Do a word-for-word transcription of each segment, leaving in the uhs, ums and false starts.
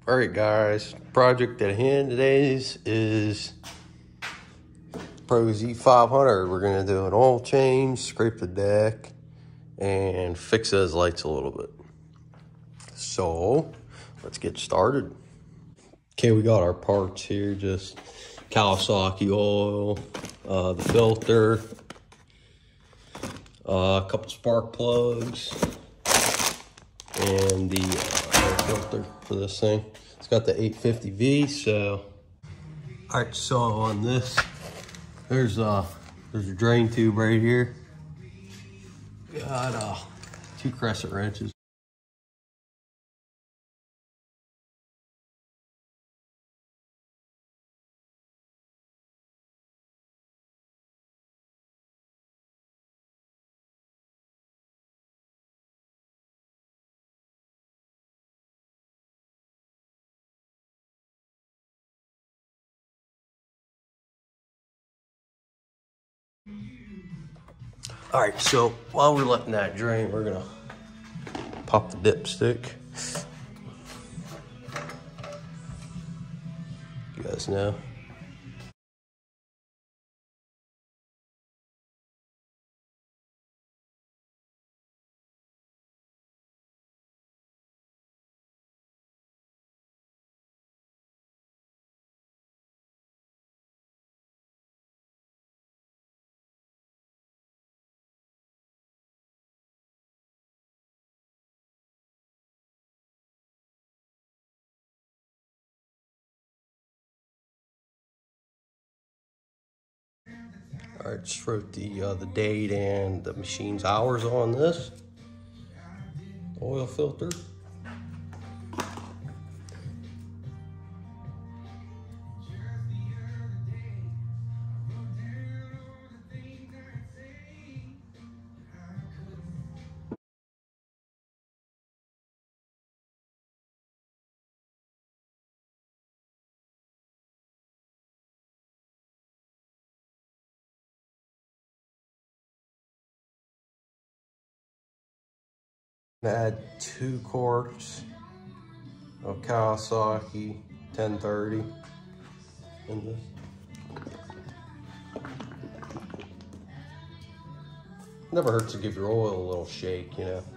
All right, guys, project at hand today's is Pro Z five hundred. We're gonna do an oil change, scrape the deck, and fix those lights a little bit. So let's get started. Okay, we got our parts here, just Kawasaki oil, uh, the filter, uh, a couple spark plugs, and the uh, air filter for this thing. It's got the eight fifty V, so. All right, so on this, there's uh there's a drain tube right here. Got uh two crescent wrenches. All right, so while we're letting that drain, we're gonna pop the dipstick. You guys know. All right, just wrote the uh, the date and the machine's hours on this oil filter. Add two quarts of Kawasaki ten thirty in this. Never hurts to give your oil a little shake, you know.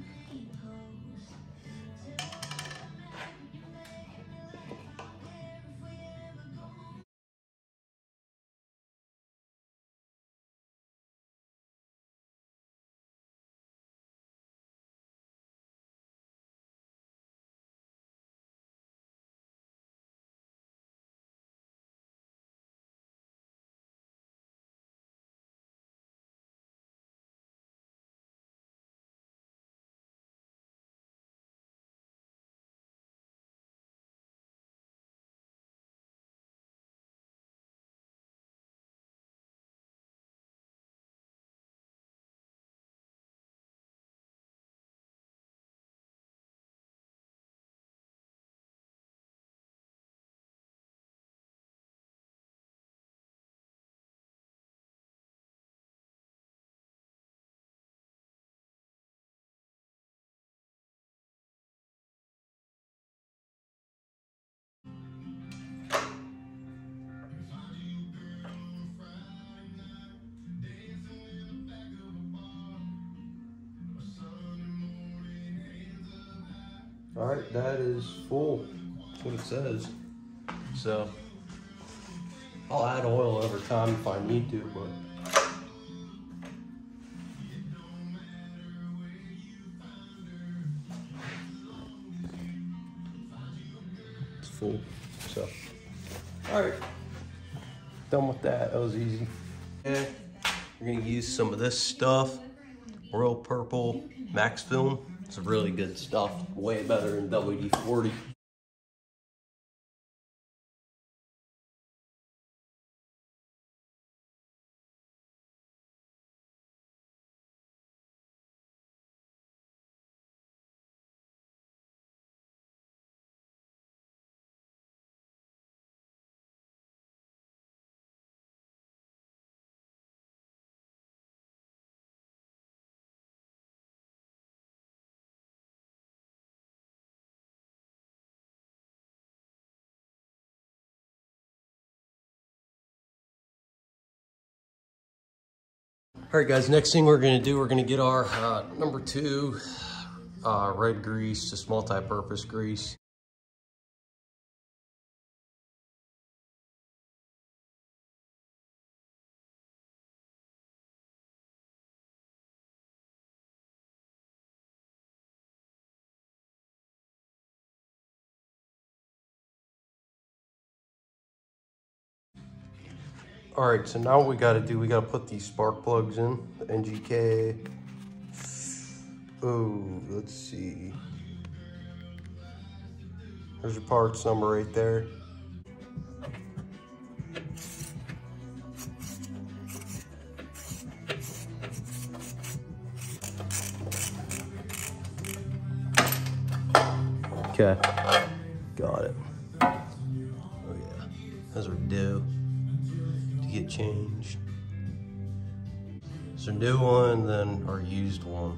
All right, that is full. That's what it says. So I'll add oil over time if I need to, but it's full. So, all right, done with that. That was easy. Okay, we're gonna use some of this stuff, Royal Purple Max Film. It's really good stuff, way better than W D forty. All right, guys, next thing we're gonna do, we're gonna get our uh, number two uh, red grease, just multi-purpose grease. All right, so now what we gotta do, we gotta put these spark plugs in, the N G K. Oh, let's see. There's your parts number right there. Okay, got it. Oh yeah, those are due to get changed. So new one, then our used one.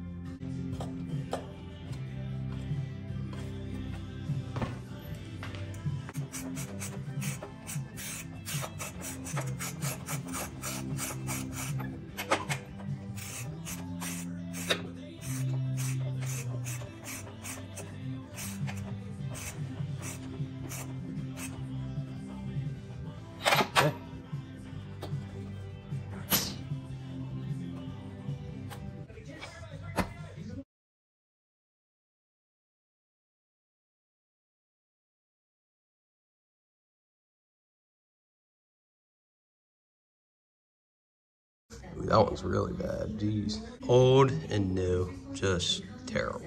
Okay. Ooh, that one's really bad, jeez. Old and new, just terrible.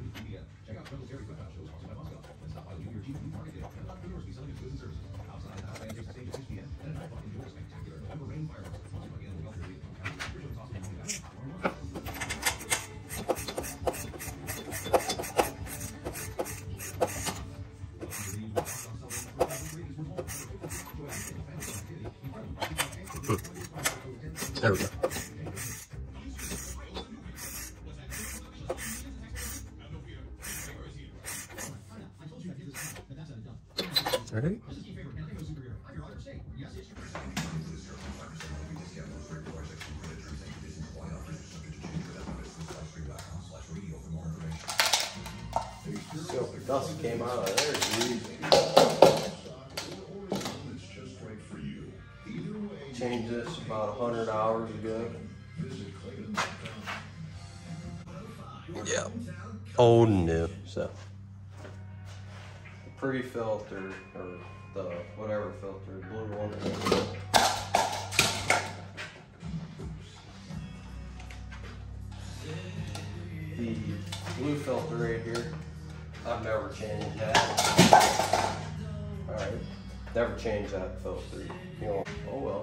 There we go. All right. So the dust came out of there, dude. Changed this about a hundred hours ago. Yeah, old and new. So the pre-filter or the whatever filter, blue one. The blue filter right here, I've never changed that. All right, never changed that filter. You know, oh well.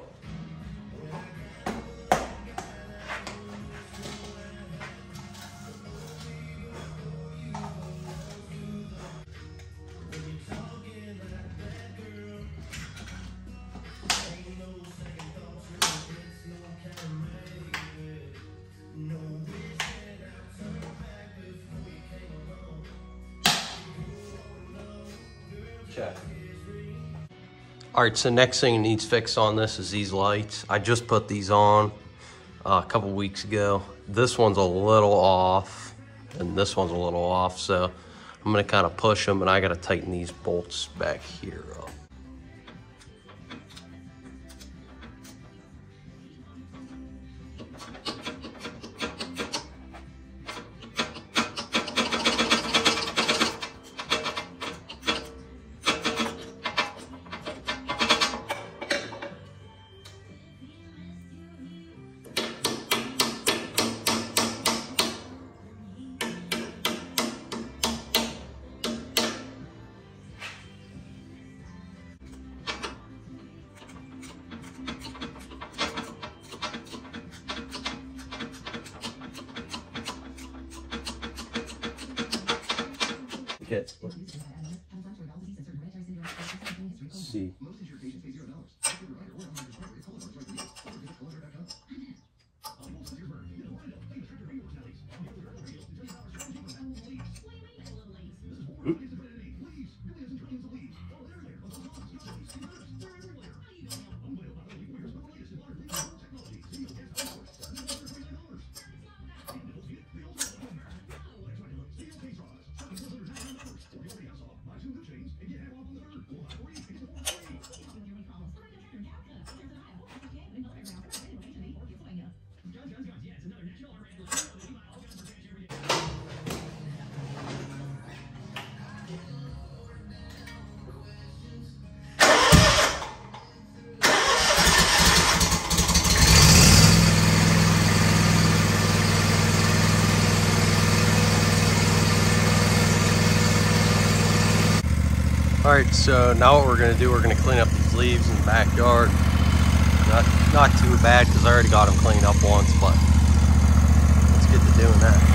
Check. All right, so next thing needs fixed on this is these lights. I just put these on uh, a couple weeks ago. This one's a little off, and this one's a little off, so I'm gonna kind of push them, and I gotta tighten these bolts back here up. Okay. Let's see. Alright, so now what we're going to do, we're going to clean up these leaves in the backyard. Not, not too bad because I already got them cleaned up once, but let's get to doing that.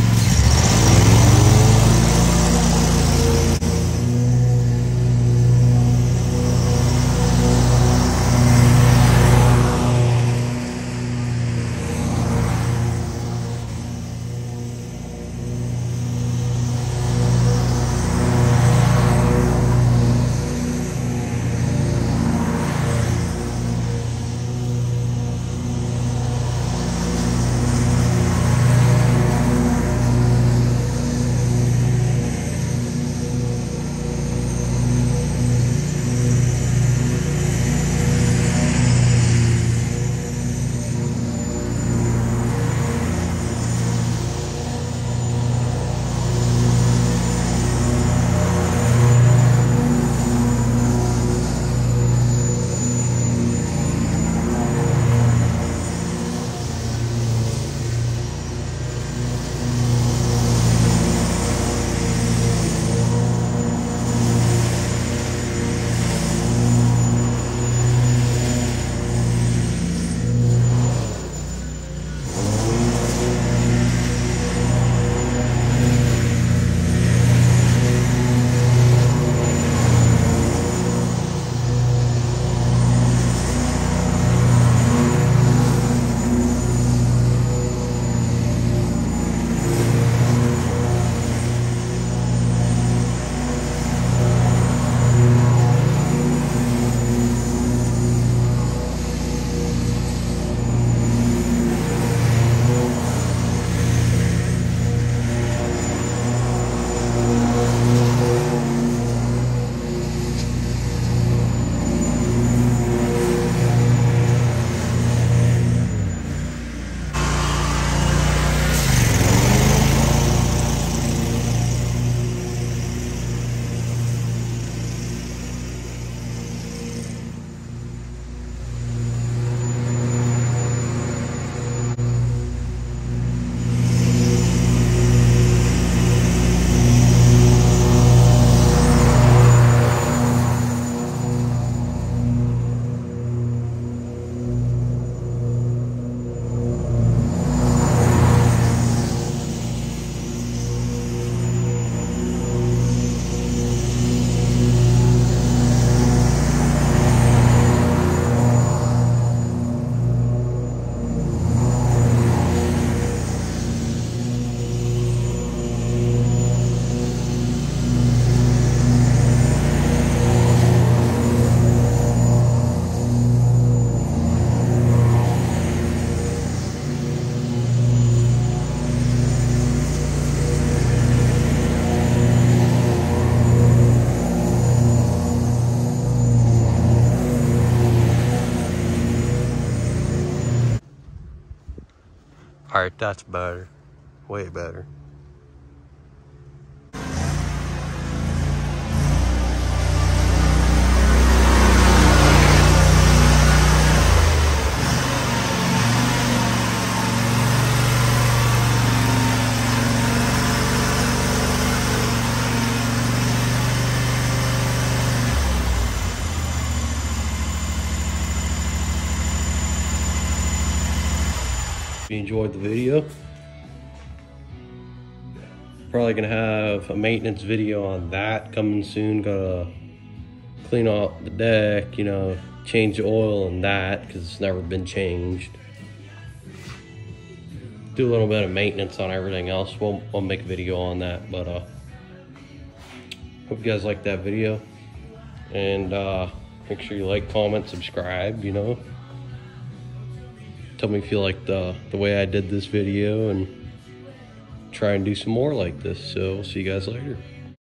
Alright, that's better. Way better. If you enjoyed the video, probably gonna have a maintenance video on that coming soon. Gotta clean out the deck, you know, change the oil in that because it's never been changed. Do a little bit of maintenance on everything else. We'll, we'll make a video on that, but uh, hope you guys liked that video. And uh, make sure you like, comment, subscribe, you know. Tell me if you like the, the way I did this video and try and do some more like this. So we'll see you guys later.